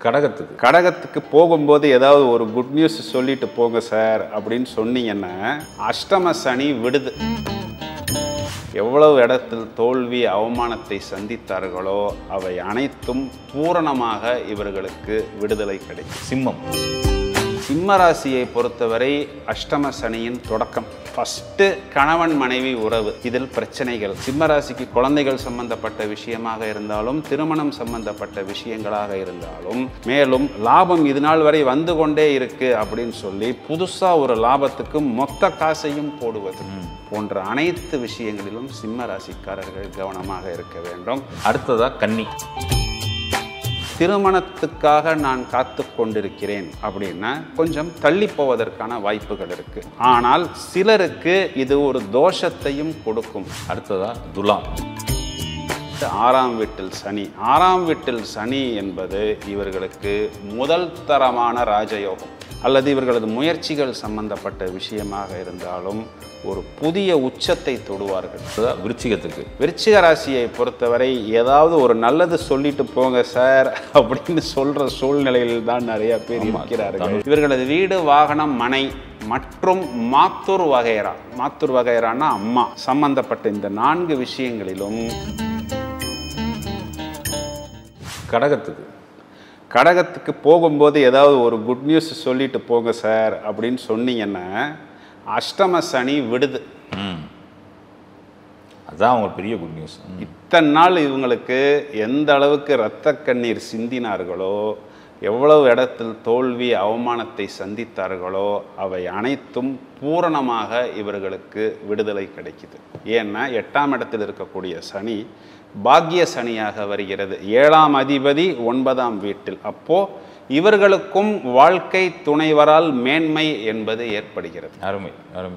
கடகத்துக்கு போகும்போது ஏதாவது ஒரு குட் நியூஸ் சொல்லிட்டு போங்க சார் அப்படின்னு சொன்னீங்கன்னா அஷ்டம சனி விடுது. எவ்வளவு இடத்தில் தோல்வி அவமானத்தை சந்தித்தார்களோ அவை அனைத்தும் பூரணமாக இவர்களுக்கு விடுதலை கிடைக்கும். சிம்ம ராசியை பொறுத்தவரை அஷ்டம சனியின் தொடக்கம். ஃபர்ஸ்ட் கணவன் மனைவி உறவு, இதில் பிரச்சனைகள். சிம்ம ராசிக்கு குழந்தைகள் சம்பந்தப்பட்ட விஷயமாக இருந்தாலும் திருமணம் சம்பந்தப்பட்ட விஷயங்களாக இருந்தாலும் மேலும் லாபம் இது நாள் வரை வந்து கொண்டே இருக்கு அப்படின்னு சொல்லி புதுசா ஒரு லாபத்துக்கு மொத்த காசையும் போடுவது போன்ற அனைத்து விஷயங்களிலும் சிம்ம ராசிக்காரர்கள் கவனமாக இருக்க வேண்டும். அடுத்ததா கன்னி. திருமணத்துக்காக நான் காத்து கொண்டிருக்கிறேன் அப்படின்னா கொஞ்சம் தள்ளி போவதற்கான வாய்ப்புகள் இருக்கு. ஆனால் சிலருக்கு இது ஒரு தோஷத்தையும் கொடுக்கும். அடுத்ததா துலாம். 6ஆம் வீட்டில் சனி. 6ஆம் வீட்டில் சனி என்பது இவர்களுக்கு முதல் தரமான ராஜயோகம் அல்லது இவர்களது முயற்சிகள் சம்பந்தப்பட்ட விஷயமாக இருந்தாலும் ஒரு புதிய உச்சத்தை தொடுவார்கள். விருச்சிக ராசியை பொறுத்தவரை ஏதாவது ஒரு நல்லது சொல்லிட்டு போங்க சார் அப்படின்னு சொல்ற சூழ்நிலையில் தான் நிறைய பேர் இருக்கிறார்கள். இவர்களது வீடு, வாகனம், மனை மற்றும் மாத்தூர் வகைரானா அம்மா சம்பந்தப்பட்ட இந்த 4 விஷயங்களிலும் கடகத்துக்கு போகும்போது ஏதாவது ஒரு குட் நியூஸ் சொல்லிட்டு போங்க சார் அப்படின்னு சொன்னீங்கன்னா அஷ்டம சனி விடுது. அதுதான் அவங்க பெரிய குட் நியூஸ். இத்தனை நாள் இவங்களுக்கு எந்த அளவுக்கு இரத்த கண்ணீர் சிந்தினார்களோ, எவ்வளவு இடத்தில் தோல்வி அவமானத்தை சந்தித்தார்களோ அவை அனைத்தும் பூரணமாக இவர்களுக்கு விடுதலை கிடைக்குது. ஏன்னா 8ஆம் இடத்தில் இருக்கக்கூடிய சனி பாக்கிய சனியாக வருகிறது. 7ஆம் அதிபதி 9ஆம் வீட்டில். அப்போ இவர்களுக்கும் வாழ்க்கை துணைவரால் மேன்மை என்பது ஏற்படுகிறது. அருமை.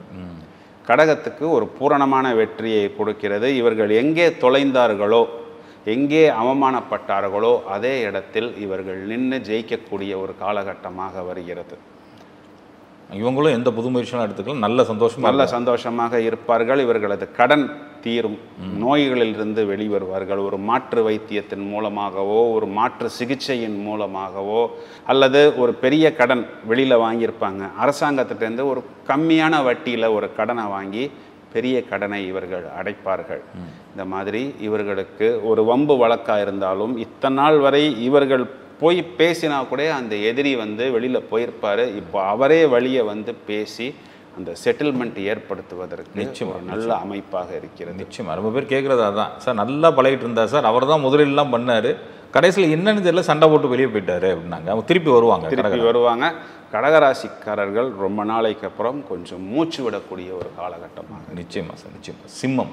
கடகத்துக்கு ஒரு பூரணமான வெற்றியை கொடுக்கிறது. இவர்கள் எங்கே தொலைந்தார்களோ, எங்கே அவமானப்பட்டார்களோ அதே இடத்தில் இவர்கள் நின்று ஜெயிக்கக்கூடிய ஒரு காலகட்டமாக வருகிறது. இவங்களும் எந்த புது முயற்சியும் எடுத்துக்கலாம், நல்ல சந்தோஷமாக இருப்பார்கள். இவர்களது கடன் தீரும், நோய்களிலிருந்து வெளிவருவார்கள். ஒரு மாற்று வைத்தியத்தின் மூலமாகவோ, ஒரு மாற்று சிகிச்சையின் மூலமாகவோ, அல்லது ஒரு பெரிய கடன் வெளியில் வாங்கியிருப்பாங்க, அரசாங்கத்திட்டேருந்து ஒரு கம்மியான வட்டியில் ஒரு கடனை வாங்கி பெரிய கடனை இவர்கள் அடைப்பார்கள். இந்த மாதிரி இவர்களுக்கு ஒரு வம்பு வழக்காக இருந்தாலும் இத்தனை நாள் வரை இவர்கள் போய் பேசினா கூட அந்த எதிரி வெளியில் போயிருப்பார். இப்போ அவரே வழியை பேசி அந்த செட்டில்மெண்ட் ஏற்படுத்துவதற்கு நிச்சயம் நல்ல அமைப்பாக இருக்கிறது. நிச்சயமாக ரொம்ப பேர் கேட்குறது அதான் சார், நல்லா பழகிட்டு இருந்தார் சார், அவர் தான் முதலீடுலாம் பண்ணார், கடைசியில் என்னன்னு தெரியல சண்டை போட்டு வெளியே போயிட்டாரு அப்படின்னாங்க. அவங்க திருப்பி வருவாங்க. கடகராசிக்காரர்கள் ரொம்ப நாளைக்கு அப்புறம் கொஞ்சம் மூச்சு விடக்கூடிய ஒரு காலகட்டமாக. நிச்சயமாக சார், நிச்சயமாக.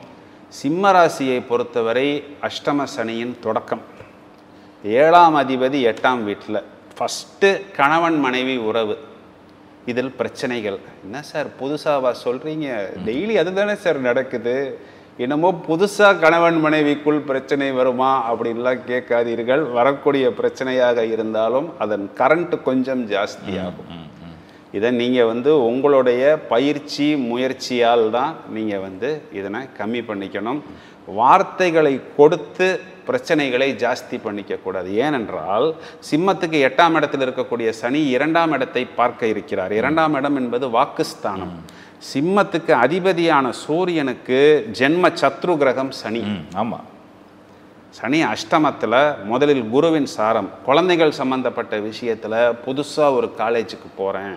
சிம்ம ராசியை பொறுத்தவரை அஷ்டம சனியின் தொடக்கம். 7ஆம் அதிபதி 8ஆம் வீட்டில். ஃபஸ்ட்டு கணவன் மனைவி உறவு, இதில் பிரச்சனைகள். என்ன சார் புதுசாவா சொல்கிறீங்க? டெய்லி அதுதானே சார் நடக்குது. என்னமோ புதுசாக கணவன் மனைவிக்குள் பிரச்சனை வருமா அப்படின்லாம் கேட்காதீர்கள். வரக்கூடிய பிரச்சனையாக இருந்தாலும் அதன் கரண்ட் கொஞ்சம் ஜாஸ்தியாகும். இதை நீங்கள் உங்களுடைய பயிற்சி முயற்சியால் தான் நீங்கள் இதனை கம்மி பண்ணிக்கணும். வார்த்தைகளை கொடுத்து பிரச்சனைகளை ஜாஸ்தி பண்ணிக்கக்கூடாது. ஏனென்றால் சிம்மத்துக்கு 8ஆம் இடத்தில் இருக்கக்கூடிய சனி 2ஆம் இடத்தை பார்க்க இருக்கிறார். 2ஆம் இடம் என்பது வாக்குஸ்தானம். சிம்மத்துக்கு அதிபதியான சூரியனுக்கு ஜென்ம சத்ரு கிரகம் சனி. ஆமாம், சனி அஷ்டமத்தில். முதலில் குருவின் சாரம். குழந்தைகள் சம்பந்தப்பட்ட விஷயத்தில் புதுசாக ஒரு காலேஜுக்கு போகிறேன்,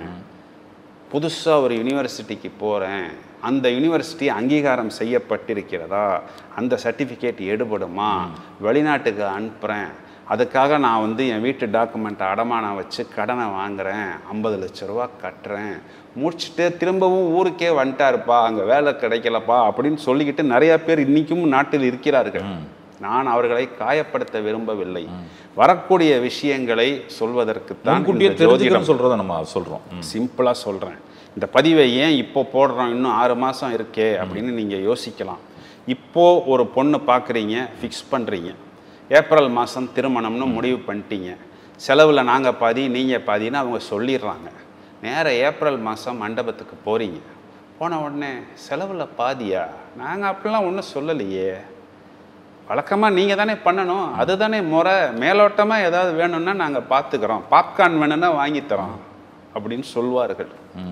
புதுசாக ஒரு யூனிவர்சிட்டிக்கு போகிறேன், அந்த யூனிவர்சிட்டி அங்கீகாரம் செய்யப்பட்டிருக்கிறதா, அந்த சர்டிஃபிகேட் எடுபடுமா, வெளிநாட்டுக்கு அனுப்புகிறேன், அதுக்காக நான் என் வீட்டு டாக்குமெண்ட்டை அடமானம் வச்சு கடனை வாங்குகிறேன், 50 லட்ச ரூபா கட்டுறேன், முடிச்சுட்டு திரும்பவும் ஊருக்கே வந்துட்டாருப்பா, அங்கே வேலை கிடைக்கலப்பா அப்படின்னு சொல்லிக்கிட்டு நிறையா பேர் இன்றைக்கும் நாட்டில் இருக்கிறார்கள். நான் அவர்களை காயப்படுத்த விரும்பவில்லை. வரக்கூடிய விஷயங்களை சொல்வதற்குத்தான் சொல்கிறத நம்ம சொல்கிறோம். சிம்பிளாக சொல்கிறேன். இந்த பதிவை ஏன் இப்போ போடுறோம், இன்னும் 6 மாதம் இருக்கே அப்படின்னு நீங்கள் யோசிக்கலாம். இப்போது ஒரு பொண்ணு பார்க்குறீங்க, ஃபிக்ஸ் பண்ணுறீங்க, ஏப்ரல் மாதம் திருமணம்னு முடிவு பண்ணிட்டீங்க, செலவில் நாங்கள் பாதி நீங்கள் பாதின்னு அவங்க சொல்லிடுறாங்க. நேராக ஏப்ரல் மாதம் மண்டபத்துக்கு போகிறீங்க. போன உடனே செலவில் பாதியா? நாங்கள் அப்படிலாம் ஒன்றும் சொல்லலையே, வழக்கமாக நீங்கள் தானே பண்ணணும், அதுதானே முறை, மேலோட்டமாக ஏதாவது வேணும்னா நாங்கள் பார்த்துக்கிறோம், பாப்கார்ன் வேணும்னா வாங்கித்தரோம் அப்படின்னு சொல்வார்கள்.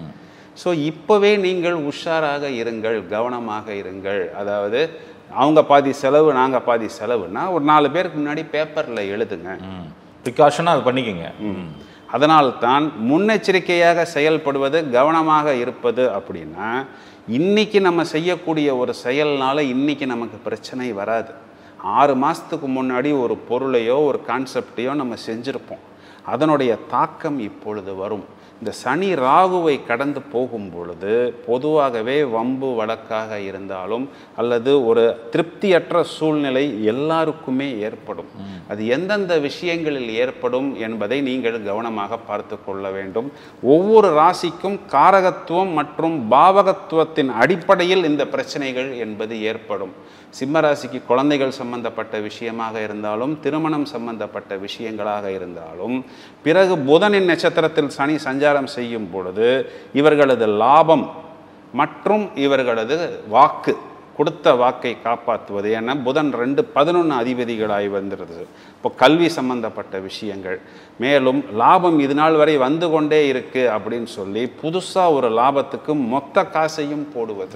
ஸோ இப்போவே நீங்கள் உஷாராக இருங்கள், கவனமாக இருங்கள். அதாவது அவங்க பாதி செலவு நாங்கள் பாதி செலவுன்னா ஒரு 4 பேருக்கு முன்னாடி பேப்பரில் எழுதுங்க, ப்ரிகாஷனாக அது பண்ணிக்கோங்க. அதனால்தான் முன்னெச்சரிக்கையாக செயல்படுவது, கவனமாக இருப்பது. அப்படின்னா இன்றைக்கி நம்ம செய்யக்கூடிய ஒரு செயல்னால இன்றைக்கி நமக்கு பிரச்சனை வராது. 6 மாதத்துக்கு முன்னாடி ஒரு பொருளையோ ஒரு கான்செப்டையோ நம்ம செஞ்சுருப்போம், அதனுடைய தாக்கம் இப்பொழுது வரும். இந்த சனி ராகுவை கடந்து போகும் பொழுது பொதுவாகவே வம்பு வழக்காக இருந்தாலும் அல்லது ஒரு திருப்தியற்ற சூழ்நிலை எல்லாருக்குமே ஏற்படும். அது எந்தெந்த விஷயங்களில் ஏற்படும் என்பதை நீங்கள் கவனமாக பார்த்து கொள்ள வேண்டும். ஒவ்வொரு ராசிக்கும் காரகத்துவம் மற்றும் பாவகத்துவத்தின் அடிப்படையில் இந்த பிரச்சனைகள் என்பது ஏற்படும். சிம்ம ராசிக்கு குழந்தைகள் சம்பந்தப்பட்ட விஷயமாக இருந்தாலும், திருமணம் சம்பந்தப்பட்ட விஷயங்களாக இருந்தாலும், பிறகு புதனின் நட்சத்திரத்தில் சனி சஞ்சாரம் செய்யும் பொழுது இவர்களது லாபம் மற்றும் இவர்களது வாக்கு, கொடுத்த வாக்கை காப்பாற்றுவது. ஏன்னா புதன் 2-11 அதிபதிகளாகி வந்துடுது. இப்போ கல்வி சம்பந்தப்பட்ட விஷயங்கள், மேலும் லாபம் இது நாள் வரை வந்து கொண்டே இருக்கு அப்படின்னு சொல்லி புதுசாக ஒரு லாபத்துக்கு மொத்த காசையும் போடுவது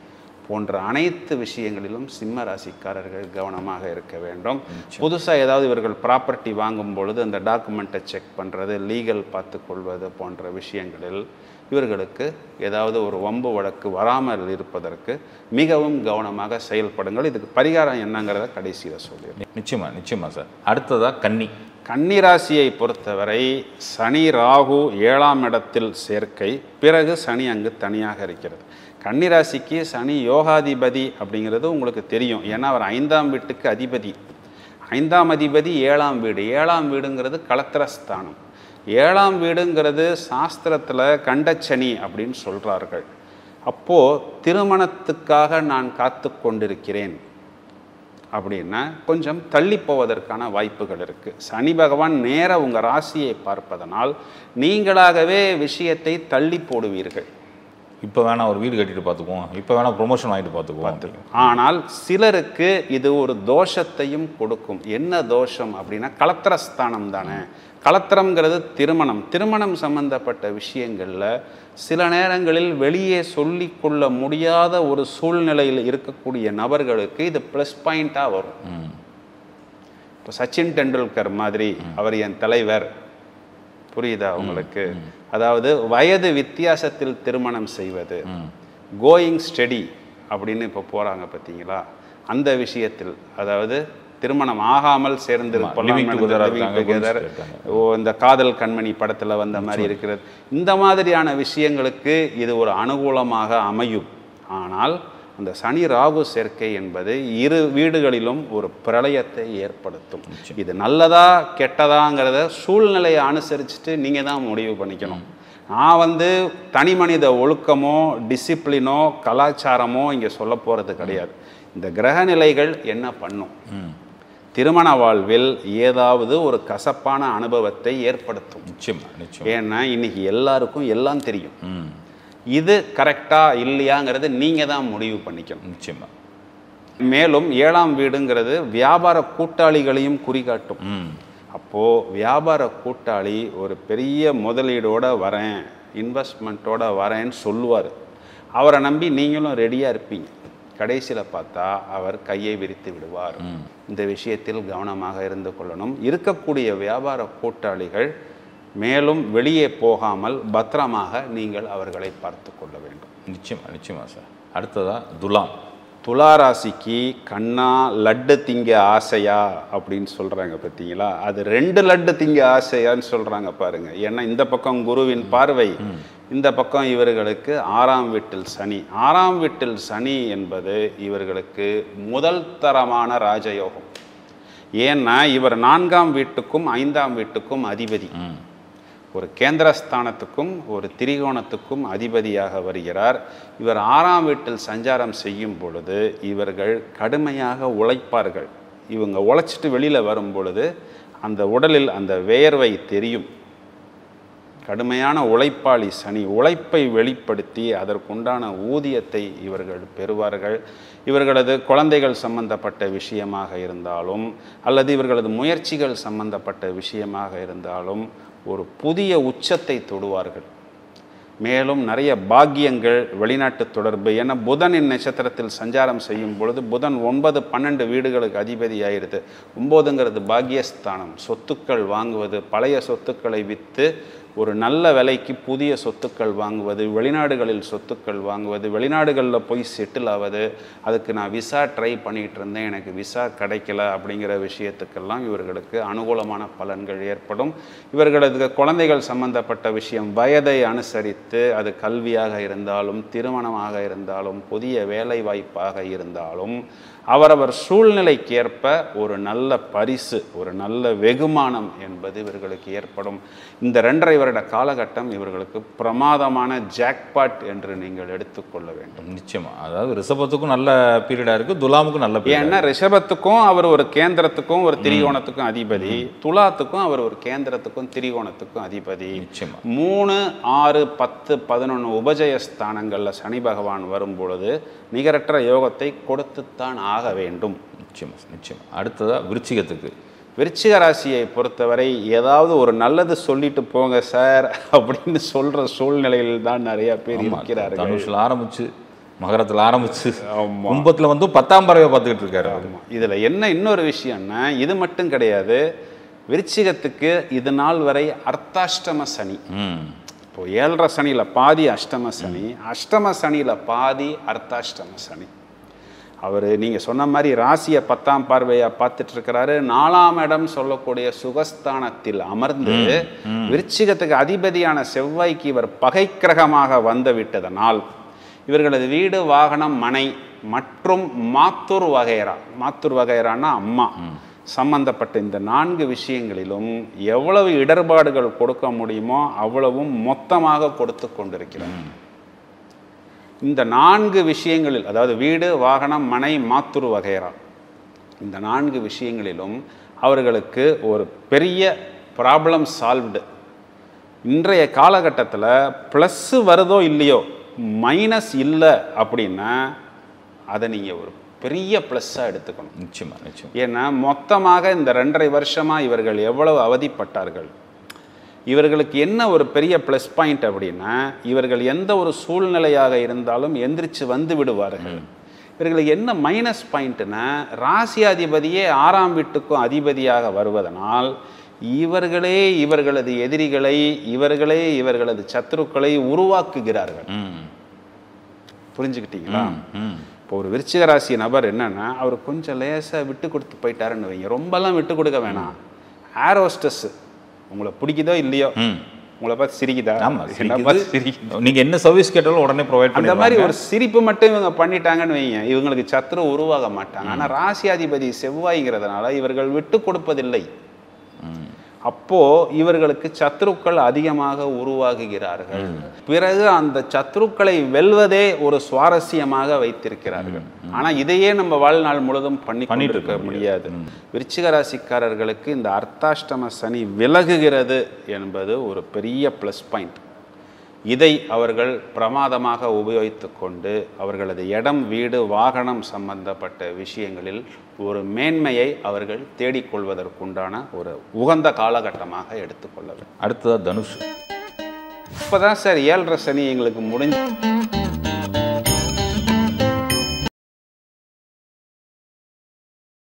போன்ற அனைத்து விஷயங்களிலும் சிம்ம ராசிக்காரர்கள் கவனமாக இருக்க வேண்டும். புதுசாக ஏதாவது இவர்கள் ப்ராப்பர்ட்டி வாங்கும் பொழுது அந்த டாக்குமெண்ட்டை செக் பண்ணுறது, லீகல் பார்த்து கொள்வது போன்ற விஷயங்களில் இவர்களுக்கு ஏதாவது ஒரு வம்பு வழக்கு வராமல் இருப்பதற்கு மிகவும் கவனமாக செயல்படுங்கள். இதுக்கு பரிகாரம் என்னங்கிறத கடைசியில் சொல்லிடுறேன். நிச்சயமாக சார். அடுத்ததாக கன்னி ராசியை பொறுத்தவரை சனி ராகு 7ஆம் இடத்தில் சேர்க்கை, பிறகு சனி அங்கு தனியாக இருக்கிறது. கன்னிராசிக்கு சனி யோகாதிபதி அப்படிங்கிறது உங்களுக்கு தெரியும். ஏன்னா அவர் 5ஆம் வீட்டுக்கு அதிபதி. 5ஆம் அதிபதி 7ஆம் வீடு. 7ஆம் வீடுங்கிறது கலத்திரஸ்தானம். 7ஆம் வீடுங்கிறது சாஸ்திரத்தில் கண்டச்சனி அப்படின்னு சொல்கிறார்கள். அப்போது திருமணத்துக்காக நான் காத்து கொண்டிருக்கிறேன் அப்படின்னா கொஞ்சம் தள்ளி போவதற்கான வாய்ப்புகள் இருக்குது. சனி பகவான் நேராக உங்கள் ராசியை பார்ப்பதனால் நீங்களாகவே விஷயத்தை தள்ளி போடுவீர்கள். இப்போ வேணா ஒரு வீடு கட்டிட்டு பார்த்துக்குவோம், இப்போ வேணா ப்ரொமோஷன் வாங்கிட்டு பார்த்துக்குவோம். ஆனால் சிலருக்கு இது ஒரு தோஷத்தையும் கொடுக்கும். என்ன தோஷம் அப்படின்னா கலத்திரஸ்தானம் தானே. கலத்திரம்ங்கிறது திருமணம் சம்பந்தப்பட்ட விஷயங்களில் சில நேரங்களில் வெளியே சொல்லிக்கொள்ள முடியாத ஒரு சூழ்நிலையில் இருக்கக்கூடிய நபர்களுக்கு இது ப்ளஸ் பாயிண்ட்டாக வரும். இப்போ சச்சின் டெண்டுல்கர் மாதிரி அவர் என் தலைவர், புரியுதா உங்களுக்கு? அதாவது வயது வித்தியாசத்தில் திருமணம் செய்வது, கோயிங் ஸ்டடி அப்படின்னு இப்போ போகிறாங்க பார்த்தீங்களா, அந்த விஷயத்தில் அதாவது திருமணம் ஆகாமல் சேர்ந்து இந்த காதல் கண்மணி படத்தில் வந்த மாதிரி இருக்கிறது. இந்த மாதிரியான விஷயங்களுக்கு இது ஒரு அனுகூலமாக அமையும். ஆனால் அந்த சனி ராகு சேர்க்கை என்பது 2 வீடுகளிலும் ஒரு பிரளயத்தை ஏற்படுத்தும். இது நல்லதா கெட்டதாங்கிறத சூழ்நிலையை அனுசரிச்சுட்டு நீங்கள் தான் முடிவு பண்ணிக்கணும். நான் தனி மனித ஒழுக்கமோ டிசிப்ளினோ கலாச்சாரமோ இங்கே சொல்ல போகிறது கிடையாது. இந்த கிரக நிலைகள் என்ன பண்ணும், திருமண வாழ்வில் ஏதாவது ஒரு கசப்பான அனுபவத்தை ஏற்படுத்தும். ஏன்னா இன்னைக்கு எல்லாருக்கும் எல்லாம் தெரியும். இது கரெக்டா இல்லையாங்கிறது நீங்கள் தான் முடிவு பண்ணிக்கணும். நிச்சயமா. மேலும் 7ஆம் வீடுங்கிறது வியாபார கூட்டாளிகளையும் குறிகாட்டும். அப்போது வியாபார கூட்டாளி ஒரு பெரிய முதலீடோடு வரேன், இன்வெஸ்ட்மெண்ட்டோட வரேன்னு சொல்லுவார். அவரை நம்பி நீங்களும் ரெடியாக இருப்பீங்க. கடைசியில் பார்த்தா அவர் கையை விரித்து விடுவார். இந்த விஷயத்தில் கவனமாக இருந்து கொள்ளணும். இருக்கக்கூடிய வியாபார கூட்டாளிகள் மேலும் வெளியே போகாமல் பத்திரமாக நீங்கள் அவர்களை பார்த்து கொள்ள வேண்டும். நிச்சயமா சார். அடுத்ததாக துலா ராசிக்கு கண்ணா லட்டு திங்க ஆசையா அப்படின்னு சொல்கிறாங்க பார்த்தீங்களா, அது 2 லட்டு திங்க ஆசையான்னு சொல்கிறாங்க பாருங்கள். ஏன்னா இந்த பக்கம் குருவின் பார்வை, இந்த பக்கம் இவர்களுக்கு 6ஆம் வீட்டில் சனி. 6ஆம் வீட்டில் சனி என்பது இவர்களுக்கு முதல் தரமான ராஜயோகம். ஏன்னா இவர் 4ஆம் வீட்டுக்கும் 5ஆம் வீட்டுக்கும் அதிபதி. ஒரு கேந்திரஸ்தானத்துக்கும் ஒரு திரிகோணத்துக்கும் அதிபதியாக வருகிறார். இவர் 6ஆம் வீட்டில் சஞ்சாரம் செய்யும் பொழுது இவர்கள் கடுமையாக உழைப்பார்கள். இவங்க உழைச்சிட்டு வெளியில் வரும் பொழுது அந்த உடலில் அந்த வேர்வை தெரியும். கடுமையான உழைப்பாளி சனி. உழைப்பை வெளிப்படுத்தி அதற்குண்டான ஊதியத்தை இவர்கள் பெறுவார்கள். இவர்களது குழந்தைகள் சம்பந்தப்பட்ட விஷயமாக இருந்தாலும் அல்லது இவர்களது முயற்சிகள் சம்பந்தப்பட்ட விஷயமாக இருந்தாலும் ஒரு புதிய உச்சத்தை தொடுவார்கள். மேலும் நிறைய பாக்கியங்கள், வெளிநாட்டு தொடர்பு. ஏன்னா புதனின் நட்சத்திரத்தில் சஞ்சாரம் செய்யும் பொழுது புதன் 9, 12 வீடுகளுக்கு அதிபதி ஆயிடுது. 9ங்கிறது பாக்கியஸ்தானம். சொத்துக்கள் வாங்குவது, பழைய சொத்துக்களை விற்று ஒரு நல்ல விலைக்கு புதிய சொத்துக்கள் வாங்குவது, வெளிநாடுகளில் சொத்துக்கள் வாங்குவது, வெளிநாடுகளில் போய் செட்டில் ஆவது. அதுக்கு நான் விசா ட்ரை பண்ணிகிட்டு இருந்தேன், எனக்கு விசா கிடைக்கல அப்படிங்கிற விஷயத்துக்கெல்லாம் இவர்களுக்கு அனுகூலமான பலன்கள் ஏற்படும். இவர்களது குழந்தைகள் சம்பந்தப்பட்ட விஷயம் வயதை அனுசரித்து, அது கல்வியாக இருந்தாலும் திருமணமாக இருந்தாலும் புதிய வேலை வாய்ப்பாக இருந்தாலும் அவரவர் சூழ்நிலைக்கேற்ப ஒரு நல்ல பரிசு, ஒரு நல்ல வெகுமானம் என்பது இவர்களுக்கு ஏற்படும். இந்த 2.5 வருட காலகட்டம் இவர்களுக்கு பிரமாதமான ஜாக்பாட் என்று நீங்கள் எடுத்துக்கொள்ள வேண்டும். நிச்சயமா. அதாவது ரிஷபத்துக்கும் நல்ல பீரியடா இருக்கு, துலாமுக்கும் நல்ல பீரியட். ஏன்னா ரிஷபத்துக்கும் அவர் ஒரு கேந்திரத்துக்கும் ஒரு திரிகோணத்துக்கும் அதிபதி, துலாத்துக்கும் அவர் ஒரு கேந்திரத்துக்கும் திரிகோணத்துக்கும் அதிபதி. நிச்சயமா 3, 6, 10, 11 உபஜய ஸ்தானங்களில் சனி பகவான் வரும் பொழுது நிகரற்ற யோகத்தை கொடுத்துத்தான் ஆக வேண்டும். நிச்சயமா நிச்சயமா. அடுத்ததா விருச்சிகத்துக்கு. விருச்சிக ராசியை பொறுத்தவரை ஏதாவது ஒரு நல்லது சொல்லிட்டு போங்க சார் அப்படின்னு சொல்ற சூழ்நிலையில் தான் நிறைய பேர் இருக்கிறார்கள். தனுஷில் ஆரம்பிச்சு, மகரத்தில் ஆரம்பிச்சு, கும்பத்தில் வந்து 10ஆம் பறவை பார்த்துக்கிட்டு இருக்காரு. இதுல என்ன இன்னொரு விஷயம்னா, இது மட்டும் கிடையாது, விருச்சிகத்துக்கு இது நாள் வரை அர்த்தாஷ்டம சனி. இப்போ 7.5 சனியில் பாதி அஷ்டம சனி, அஷ்டம சனியில் பாதி அர்த்தாஷ்டம சனி. அவர் நீங்கள் சொன்ன மாதிரி ராசியை 10ஆம் பார்வையாக பார்த்துட்டு இருக்கிறாரு. 4ஆம் இடம் சொல்லக்கூடிய சுகஸ்தானத்தில் அமர்ந்து விருச்சிகத்துக்கு அதிபதியான செவ்வாய்க்கு இவர் பகை கிரகமாக வந்து விட்டதனால் இவர்களது வீடு, வாகனம், மனை மற்றும் மாத்தூர் வகைரான்னா அம்மா சம்பந்தப்பட்ட இந்த 4 விஷயங்களிலும் எவ்வளவு இடர்பாடுகள் கொடுக்க முடியுமோ அவ்வளவும் மொத்தமாக கொடுத்து கொண்டிருக்கிறார். இந்த 4 விஷயங்களில், அதாவது வீடு, வாகனம், மனை, மாத்துரு வகைரா, இந்த 4 விஷயங்களிலும் அவர்களுக்கு ஒரு பெரிய ப்ராப்ளம் சால்வ்டு. இன்றைய காலகட்டத்தில் ப்ளஸ்ஸு வருதோ இல்லையோ, மைனஸ் இல்லை அப்படின்னா அதை நீங்கள் ஒரு பெரிய ப்ளஸ்ஸாக எடுத்துக்கணும். நிச்சயமா நிச்சயம். ஏன்னா மொத்தமாக இந்த 2.5 வருஷமாக இவர்கள் எவ்வளவு அவதிப்பட்டார்கள். இவர்களுக்கு என்ன ஒரு பெரிய ப்ளஸ் பாயிண்ட் அப்படின்னா, இவர்கள் எந்த ஒரு சூழ்நிலையாக இருந்தாலும் எந்திரிச்சு வந்து விடுவார்கள். இவர்களுக்கு என்ன மைனஸ் பாயிண்ட்னா, ராசியாதிபதியே 6ஆம் வீட்டுக்கும் அதிபதியாக வருவதனால் இவர்களே இவர்களது எதிரிகளை, இவர்களே இவர்களது சத்துருக்களை உருவாக்குகிறார்கள். புரிஞ்சுக்கிட்டீங்களா? இப்போ ஒரு விருச்சிக ராசி நபர் என்னன்னா, அவர் கொஞ்சம் லேசாக விட்டு கொடுத்து போயிட்டாருன்னு வைங்க. ரொம்பலாம் விட்டு கொடுக்க வேணாம். ஏர் ஹோஸ்டஸ் உங்களை பிடிக்குதோ இல்லையோ, உங்களை பார்த்து சிரிக்குதா, நீங்க என்ன சர்வீஸ் கேட்டாலும் உடனே ப்ரொவைட் பண்ணி, அந்த மாதிரி ஒரு சிரிப்பு மட்டும் இவங்க பண்ணிட்டாங்கன்னு வைங்க, இவங்களுக்கு சத்ரு உருவாக மாட்டாங்க. ஆனால் ராசியாதிபதி செவ்வாய்ங்கிறதுனால இவர்கள் விட்டு கொடுப்பதில்லை. அப்போ இவர்களுக்கு சத்ருக்கள் அதிகமாக உருவாகுகிறார்கள். பிறகு அந்த சத்ருக்களை வெல்வதே ஒரு சுவாரஸ்யமாக வைத்திருக்கிறார்கள். ஆனா இதையே நம்ம வாழ்நாள் முழுதும் பண்ணிட்டு இருக்க முடியாது. விருச்சிக ராசிக்காரர்களுக்கு இந்த அர்த்தாஷ்டம சனி விலகுகிறது என்பது ஒரு பெரிய பிளஸ் பாயிண்ட். இதை அவர்கள் பிரமாதமாக உபயோகித்து கொண்டு அவர்களது இடம், வீடு, வாகனம் சம்பந்தப்பட்ட விஷயங்களில் ஒரு மேன்மையை அவர்கள் தேடிக்கொள்வதற்குண்டான ஒரு உகந்த காலகட்டமாக எடுத்துக்கொள்ள வேண்டும். அடுத்ததாக தனுஷ். இப்போதான் சார் 7.5 சனி எங்களுக்கு முடிஞ்சு